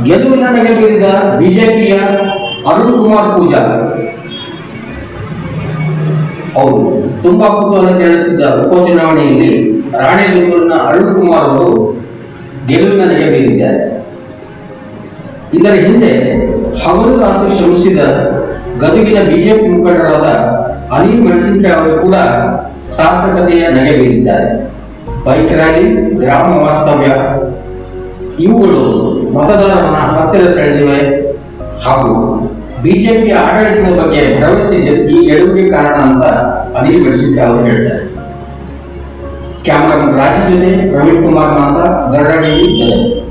ಗೆಲುವಿನ ನಗೆ ಬೀರಿದ ಬಿಜೆಪಿಯ ಅರುಣ್ಕುಮಾರ್ ಪೂಜಾರ್. ಹೌದು, ತುಂಬಾ ಕುತೂಹಲ ಕೆರಳಿಸಿದ್ದ ಉಪಚುನಾವಣೆಯಲ್ಲಿ ರಾಣೆಬೆನ್ನೂರಿನ ಅರುಣ್ಕುಮಾರ್ ಅವರು ಗೆಲುವಿನ ನಗೆ ಬೀರಿದ್ದಾರೆ. ಇದರ ಹಿಂದೆ ಹಗಲು ರಾತ್ರಿ ಶ್ರಮಿಸಿದ ಗದಗಿನ ಬಿಜೆಪಿ ಮುಖಂಡರಾದ ಅನಿಲ್ ಮೆಣಸಿನಕಾಯಿ ಅವರು ಕೂಡ ಸಾರ್ಥಕತೆಯ ನಗೆ ಬೀರಿದ್ದಾರೆ. ಬೈಕ್ ರ್ಯಾಲಿ, ಗ್ರಾಮ ವಾಸ್ತವ್ಯ ಇವುಗಳು ಮತದಾರರನ್ನ ಹತ್ತಿರ ಸೆಳೆದಿವೆ ಹಾಗೂ ಬಿಜೆಪಿಯ ಆಡಳಿತದ ಬಗ್ಗೆ ಭರವಸೆ ಈ ಗೆಲುವಿಗೆ ಕಾರಣ ಅಂತ ಅನಿಲ್ ಮೆಣಸಿನಕಾಯಿ ಅವರು ಹೇಳ್ತಾರೆ. ಕ್ಯಾಮರಾಮನ್ ರಾಜು ಜೊತೆ ಪ್ರವೀಣ್ ಕುಮಾರ್ ಮಾತ್ರ ಗರಡ ಟಿವಿ ಗದಗ.